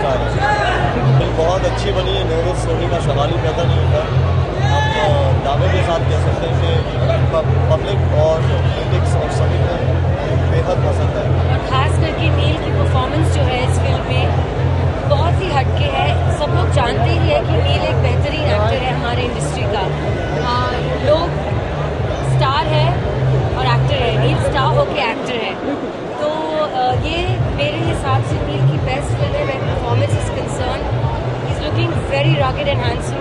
नमस्कार। फिल्म बहुत अच्छी बनी है, नर्वस होने का सवाल ही पैदा नहीं होता। हम दावे के साथ कह सकते हैं कि पब्लिक और क्रिटिक्स और सभी को बेहद पसंद है। और खास करके नील की परफॉर्मेंस जो है इस फिल्म में बहुत ही हटके है। सब लोग जानते ही है कि नील एक बेहतरीन एक्टर है हमारे इंडस्ट्री का। लोग स्टार है और एक्टर है, नील स्टार होके एक्टर है। तो ये मेरे हिसाब से नील की बेस्ट फिल्म है। When performance is concern, he is looking very rocket and handsome.